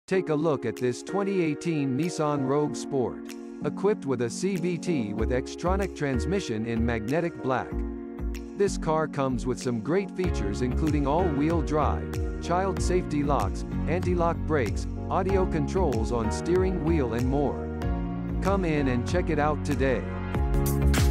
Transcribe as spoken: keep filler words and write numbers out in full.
Take a look at this twenty eighteen Nissan Rogue Sport. Equipped with a C V T with Xtronic transmission in magnetic black. This car comes with some great features including all-wheel drive, child safety locks, anti-lock brakes, audio controls on steering wheel and more. Come in and check it out today.